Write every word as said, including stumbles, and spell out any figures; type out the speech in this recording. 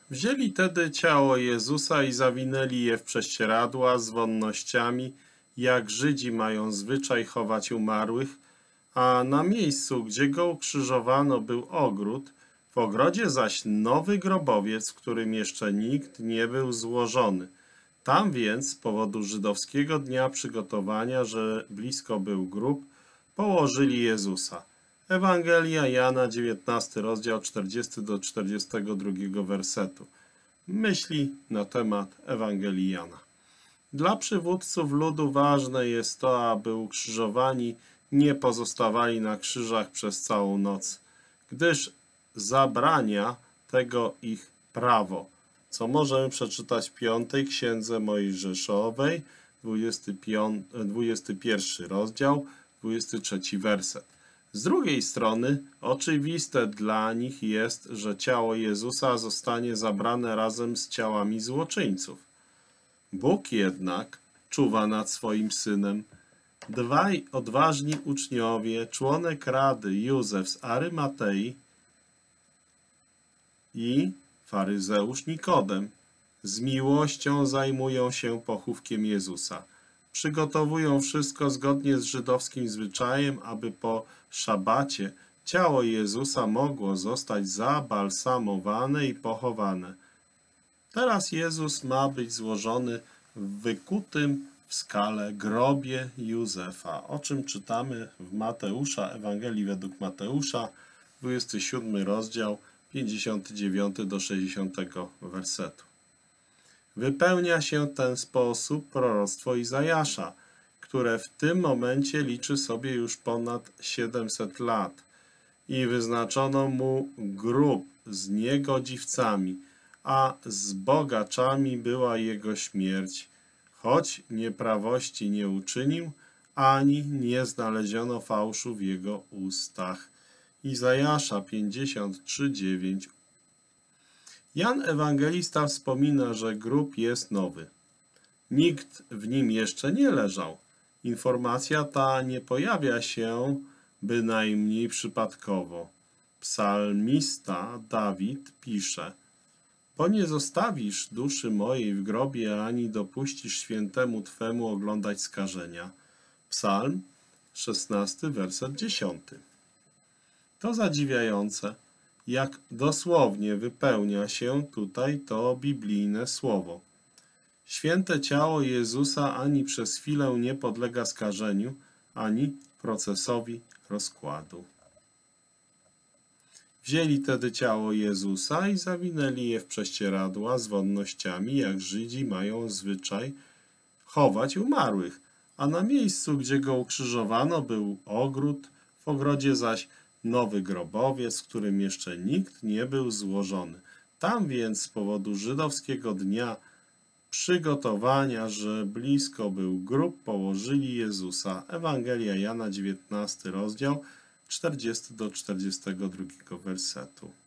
Wzięli tedy ciało Jezusa i zawinęli je w prześcieradła z wonnościami, jak Żydzi mają zwyczaj chować umarłych, a na miejscu, gdzie go ukrzyżowano, był ogród, w ogrodzie zaś nowy grobowiec, w którym jeszcze nikt nie był złożony. Tam więc, z powodu żydowskiego dnia przygotowania, że blisko był grób, położyli Jezusa. Ewangelia Jana, dziewiętnasty rozdział, czterdziesty do czterdziestego drugiego wersetu. Myśli na temat Ewangelii Jana. Dla przywódców ludu ważne jest to, aby ukrzyżowani nie pozostawali na krzyżach przez całą noc, gdyż zabrania tego ich prawo, co możemy przeczytać w piątej Księdze Mojżeszowej, dwudziesty pierwszy rozdział, dwudziesty trzeci werset. Z drugiej strony oczywiste dla nich jest, że ciało Jezusa zostanie zabrane razem z ciałami złoczyńców. Bóg jednak czuwa nad swoim Synem. Dwaj odważni uczniowie, członek Rady Józef z Arymatei i faryzeusz Nikodem, z miłością zajmują się pochówkiem Jezusa. Przygotowują wszystko zgodnie z żydowskim zwyczajem, aby po szabacie ciało Jezusa mogło zostać zabalsamowane i pochowane. Teraz Jezus ma być złożony w wykutym w skale grobie Józefa, o czym czytamy w Mateusza, Ewangelii według Mateusza, dwudziesty siódmy rozdział, pięćdziesiąty dziewiąty do sześćdziesiątego wersetu. Wypełnia się w ten sposób proroctwo Izajasza, które w tym momencie liczy sobie już ponad siedemset lat i wyznaczono mu grób z niegodziwcami, a z bogaczami była jego śmierć, choć nieprawości nie uczynił, ani nie znaleziono fałszu w jego ustach. Izajasza pięćdziesiąt trzy, dziewięć. Jan Ewangelista wspomina, że grób jest nowy. Nikt w nim jeszcze nie leżał. Informacja ta nie pojawia się bynajmniej przypadkowo. Psalmista Dawid pisze: Bo nie zostawisz duszy mojej w grobie, ani dopuścisz świętemu Twemu oglądać skażenia. Psalm szesnasty, werset dziesiąty. To zadziwiające, jak dosłownie wypełnia się tutaj to biblijne słowo. Święte ciało Jezusa ani przez chwilę nie podlega skażeniu, ani procesowi rozkładu. Wzięli tedy ciało Jezusa i zawinęli je w prześcieradła z wonnościami, jak Żydzi mają zwyczaj chować umarłych, a na miejscu, gdzie go ukrzyżowano, był ogród, w ogrodzie zaś nowy grobowiec, w którym jeszcze nikt nie był złożony. Tam więc z powodu żydowskiego dnia przygotowania, że blisko był grób, położyli Jezusa. Ewangelia Jana, dziewiętnasty rozdział, czterdziesty do czterdziestego drugiego wersetu.